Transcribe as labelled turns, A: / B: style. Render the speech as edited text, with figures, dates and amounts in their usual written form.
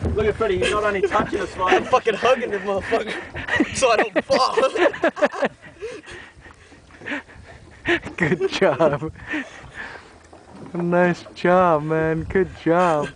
A: Look at Freddie, he's not only touching us,
B: I'm fucking hugging the motherfucker so I don't fall.
C: Good job. Nice job, man. Good job.